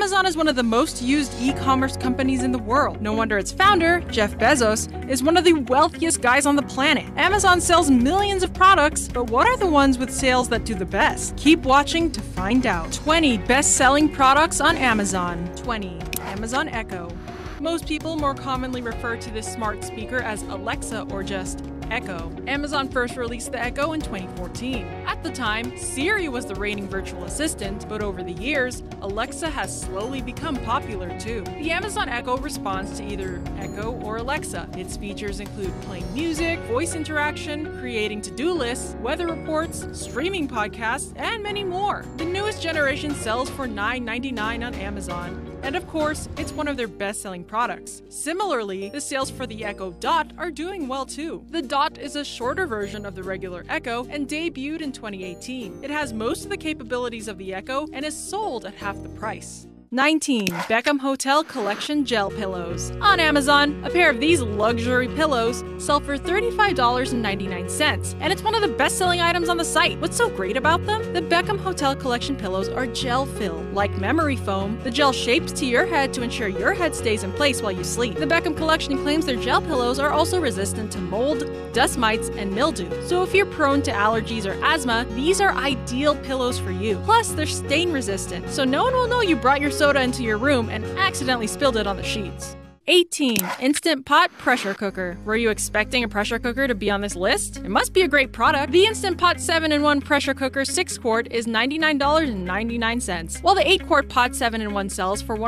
Amazon is one of the most used e-commerce companies in the world. No wonder its founder, Jeff Bezos, is one of the wealthiest guys on the planet. Amazon sells millions of products, but what are the ones with sales that do the best? Keep watching to find out. 20 best-selling products on Amazon. 20. Amazon Echo. Most people more commonly refer to this smart speaker as Alexa or just Echo. Amazon first released the Echo in 2014. At the time, Siri was the reigning virtual assistant, but over the years, Alexa has slowly become popular too. The Amazon Echo responds to either Echo or Alexa. Its features include playing music, voice interaction, creating to-do lists, weather reports, streaming podcasts, and many more. The newest generation sells for $9.99 on Amazon. And of course, it's one of their best-selling products. Similarly, the sales for the Echo Dot are doing well too. The Dot is a shorter version of the regular Echo and debuted in 2018. It has most of the capabilities of the Echo and is sold at half the price. 19. Beckham Hotel Collection Gel Pillows. On Amazon, a pair of these luxury pillows sell for $35.99, and it's one of the best-selling items on the site. What's so great about them? The Beckham Hotel Collection pillows are gel-filled. Like memory foam, the gel shapes to your head to ensure your head stays in place while you sleep. The Beckham Collection claims their gel pillows are also resistant to mold, dust mites, and mildew. So if you're prone to allergies or asthma, these are ideal pillows for you. Plus, they're stain-resistant, so no one will know you brought your soda into your room and accidentally spilled it on the sheets. 18. Instant Pot Pressure Cooker. Were you expecting a pressure cooker to be on this list? It must be a great product. The Instant Pot 7-in-1 Pressure Cooker 6-quart is $99.99, while the 8-quart Pot 7-in-1 sells for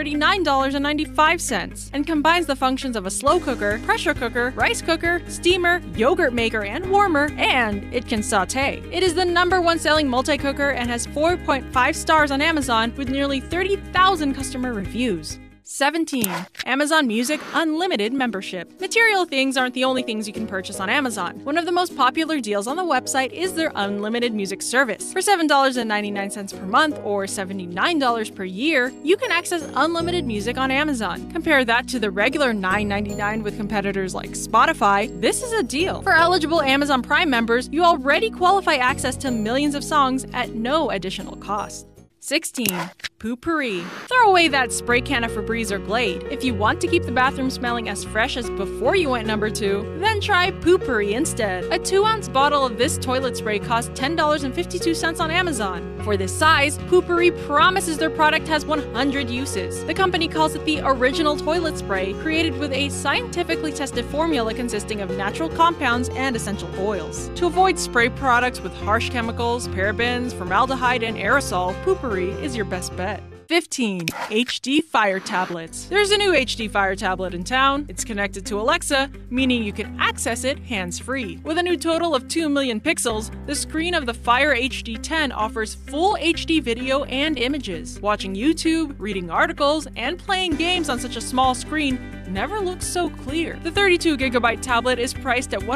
$139.95 and combines the functions of a slow cooker, pressure cooker, rice cooker, steamer, yogurt maker, and warmer, and it can saute. It is the #1 selling multi-cooker and has 4.5 stars on Amazon with nearly 30,000 customer reviews. 17. Amazon Music Unlimited Membership. Material things aren't the only things you can purchase on Amazon. One of the most popular deals on the website is their unlimited music service. For $7.99 per month or $79 per year, you can access unlimited music on Amazon. Compare that to the regular $9.99 with competitors like Spotify. This is a deal. For eligible Amazon Prime members, you already qualify access to millions of songs at no additional cost. 16. Poo-Pourri. Throw away that spray can of Febreze or Glade. If you want to keep the bathroom smelling as fresh as before you went #2, then try Poo-Pourri instead. A 2-ounce bottle of this toilet spray costs $10.52 on Amazon. For this size, Poo-Pourri promises their product has 100 uses. The company calls it the original toilet spray, created with a scientifically tested formula consisting of natural compounds and essential oils. To avoid spray products with harsh chemicals, parabens, formaldehyde, and aerosol, Poo-Pourri is your best bet. 15. HD Fire Tablets. There's a new HD Fire tablet in town. It's connected to Alexa, meaning you can access it hands-free. With a new total of 2 million pixels, the screen of the Fire HD 10 offers full HD video and images. Watching YouTube, reading articles, and playing games on such a small screen never looks so clear. The 32GB tablet is priced at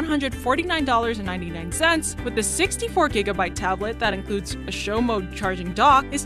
$149.99, with the 64GB tablet that includes a show mode charging dock is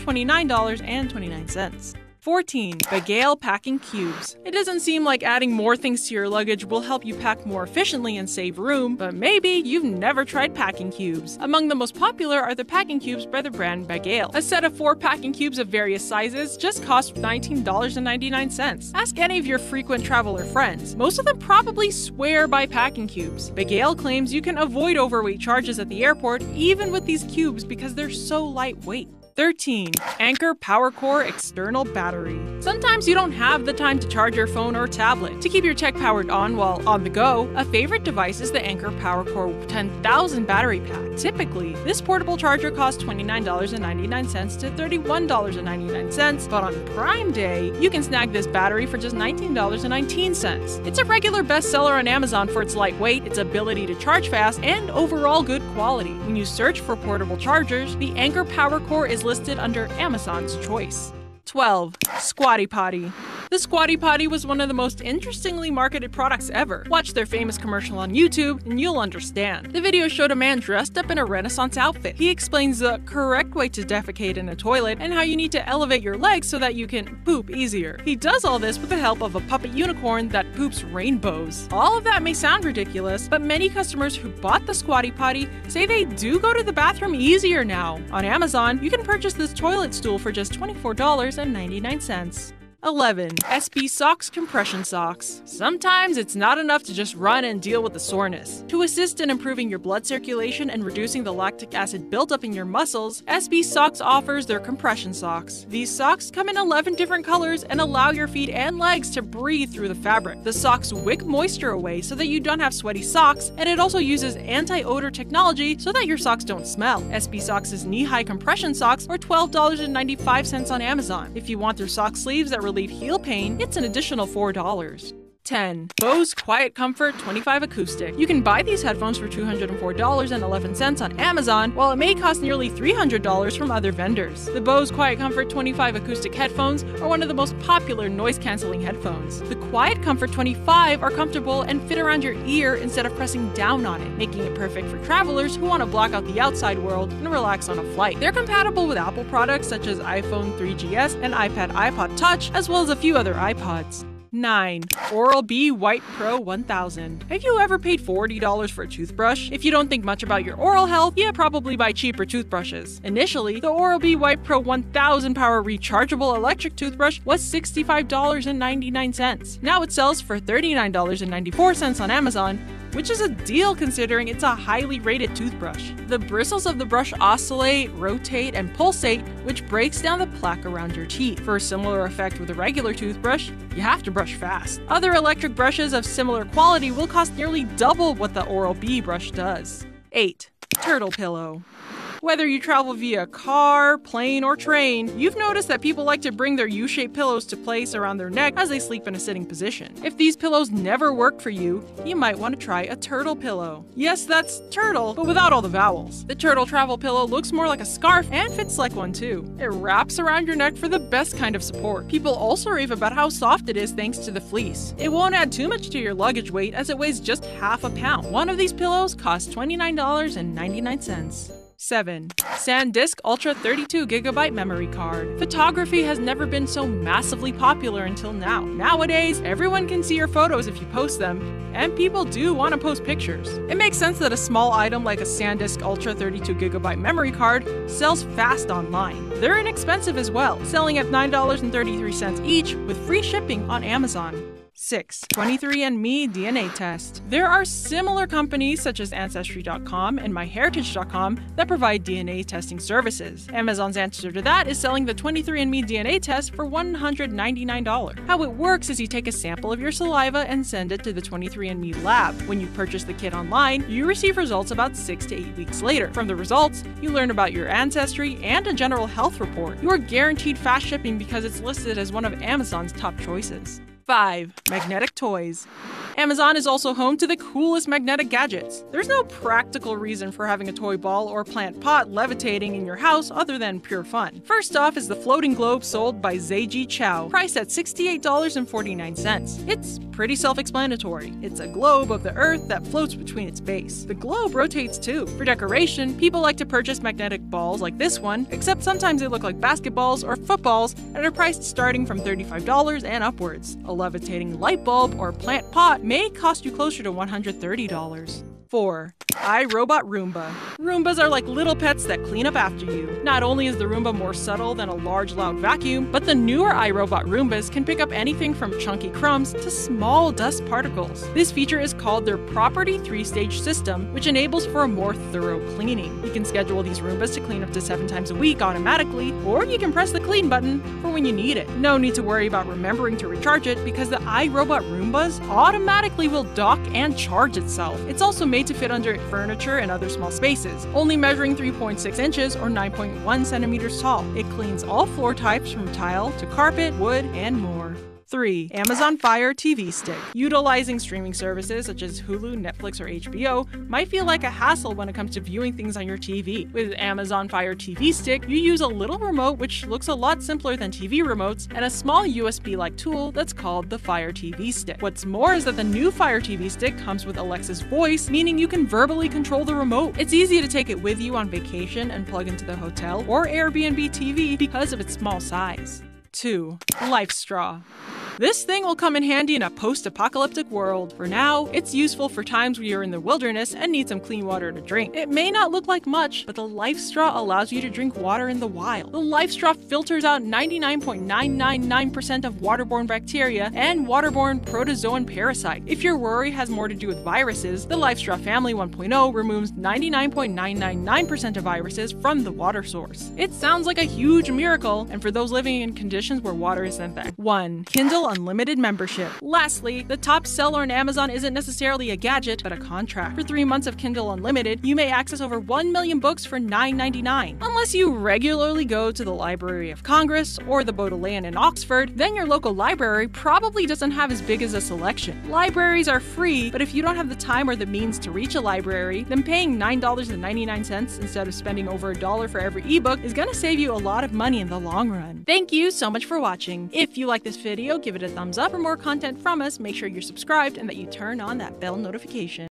$229.29. 14. Bagale Packing Cubes. It doesn't seem like adding more things to your luggage will help you pack more efficiently and save room, but maybe you've never tried packing cubes. Among the most popular are the packing cubes by the brand Bagale. A set of 4 packing cubes of various sizes just costs $19.99. Ask any of your frequent traveler friends. Most of them probably swear by packing cubes. Bagale claims you can avoid overweight charges at the airport even with these cubes because they're so lightweight. 13. Anker PowerCore External Battery. Sometimes you don't have the time to charge your phone or tablet. To keep your tech powered on while on the go, a favorite device is the Anker PowerCore 10,000 battery pack. Typically, this portable charger costs $29.99 to $31.99, but on Prime Day, you can snag this battery for just $19.19. It's a regular bestseller on Amazon for its lightweight, its ability to charge fast, and overall good quality. When you search for portable chargers, the Anker PowerCore is listed under Amazon's choice. 12. Squatty Potty. The Squatty Potty was one of the most interestingly marketed products ever. Watch their famous commercial on YouTube and you'll understand. The video showed a man dressed up in a Renaissance outfit. He explains the correct way to defecate in a toilet and how you need to elevate your legs so that you can poop easier. He does all this with the help of a puppet unicorn that poops rainbows. All of that may sound ridiculous, but many customers who bought the Squatty Potty say they do go to the bathroom easier now. On Amazon, you can purchase this toilet stool for just $24.99. 11. SB Socks Compression Socks. Sometimes it's not enough to just run and deal with the soreness. To assist in improving your blood circulation and reducing the lactic acid buildup in your muscles, SB Socks offers their compression socks. These socks come in 11 different colors and allow your feet and legs to breathe through the fabric. The socks wick moisture away so that you don't have sweaty socks, and it also uses anti-odor technology so that your socks don't smell. SB Socks' knee-high compression socks are $12.95 on Amazon. If you want their sock sleeves that relieve heel pain, it's an additional $4. 10. Bose Quiet Comfort 25 Acoustic. You can buy these headphones for $204.11 on Amazon, while it may cost nearly $300 from other vendors. The Bose Quiet Comfort 25 Acoustic headphones are one of the most popular noise-canceling headphones. The Quiet Comfort 25 are comfortable and fit around your ear instead of pressing down on it, making it perfect for travelers who want to block out the outside world and relax on a flight. They're compatible with Apple products such as iPhone 3GS and iPod Touch, as well as a few other iPods. 9. Oral-B White Pro 1000. Have you ever paid $40 for a toothbrush? If you don't think much about your oral health, you probably buy cheaper toothbrushes. Initially, the Oral-B White Pro 1000 power rechargeable electric toothbrush was $65.99. Now it sells for $39.94 on Amazon, which is a deal considering it's a highly rated toothbrush. The bristles of the brush oscillate, rotate, and pulsate, which breaks down the plaque around your teeth. For a similar effect with a regular toothbrush, you have to brush fast. Other electric brushes of similar quality will cost nearly double what the Oral-B brush does. 8. Turtle Pillow. Whether you travel via car, plane, or train, you've noticed that people like to bring their U-shaped pillows to place around their neck as they sleep in a sitting position. If these pillows never work for you, you might want to try a turtle pillow. Yes, that's turtle, but without all the vowels. The turtle travel pillow looks more like a scarf and fits like one too. It wraps around your neck for the best kind of support. People also rave about how soft it is thanks to the fleece. It won't add too much to your luggage weight as it weighs just half a pound. One of these pillows costs $29.99. 7. SanDisk Ultra 32GB Memory Card. Photography has never been so massively popular until now. Nowadays, everyone can see your photos if you post them, and people do want to post pictures. It makes sense that a small item like a SanDisk Ultra 32GB memory card sells fast online. They're inexpensive as well, selling at $9.33 each with free shipping on Amazon. 6. 23andMe DNA Test. There are similar companies such as Ancestry.com and MyHeritage.com that provide DNA testing services. Amazon's answer to that is selling the 23andMe DNA test for $199. How it works is you take a sample of your saliva and send it to the 23andMe lab. When you purchase the kit online, you receive results about 6 to 8 weeks later. From the results, you learn about your ancestry and a general health report. You are guaranteed fast shipping because it's listed as one of Amazon's top choices. 5. Magnetic Toys. Amazon is also home to the coolest magnetic gadgets. There's no practical reason for having a toy ball or plant pot levitating in your house other than pure fun. First off is the floating globe sold by Zheji Chow, priced at $68.49. It's pretty self-explanatory. It's a globe of the Earth that floats between its base. The globe rotates too. For decoration, people like to purchase magnetic balls like this one, except sometimes they look like basketballs or footballs and are priced starting from $35 and upwards. A levitating light bulb or plant pot may cost you closer to $130. 4. iRobot Roomba. Roombas are like little pets that clean up after you. Not only is the Roomba more subtle than a large, loud vacuum, but the newer iRobot Roombas can pick up anything from chunky crumbs to small dust particles. This feature is called their Property 3-stage system, which enables for a more thorough cleaning. You can schedule these Roombas to clean up to 7 times a week automatically, or you can press the clean button for when you need it. No need to worry about remembering to recharge it because the iRobot Roombas automatically will dock and charge itself. It's also made to fit under furniture and other small spaces, only measuring 3.6 inches or 9.1 centimeters tall. It cleans all floor types from tile to carpet, wood, and more. 3. Amazon Fire TV Stick. Utilizing streaming services such as Hulu, Netflix, or HBO might feel like a hassle when it comes to viewing things on your TV. With Amazon Fire TV Stick, you use a little remote which looks a lot simpler than TV remotes and a small USB-like tool that's called the Fire TV Stick. What's more is that the new Fire TV Stick comes with Alexa's voice, meaning you can verbally control the remote. It's easy to take it with you on vacation and plug into the hotel or Airbnb TV because of its small size. 2. Life Straw. This thing will come in handy in a post-apocalyptic world. For now, it's useful for times where you're in the wilderness and need some clean water to drink. It may not look like much, but the Life Straw allows you to drink water in the wild. The Life Straw filters out 99.999% of waterborne bacteria and waterborne protozoan parasites. If your worry has more to do with viruses, the Life Straw Family 1.0 removes 99.999% of viruses from the water source. It sounds like a huge miracle, and for those living in conditions where water isn't there. 1. Kindle Unlimited membership. Lastly, the top seller on Amazon isn't necessarily a gadget, but a contract. For 3 months of Kindle Unlimited, you may access over 1 million books for $9.99. Unless you regularly go to the Library of Congress or the Bodleian in Oxford, then your local library probably doesn't have as big as a selection. Libraries are free, but if you don't have the time or the means to reach a library, then paying $9.99 instead of spending over $1 for every ebook is gonna save you a lot of money in the long run. Thank you so much for watching. If you like this video, give it a thumbs up. For more content from us, make sure you're subscribed and that you turn on that bell notification.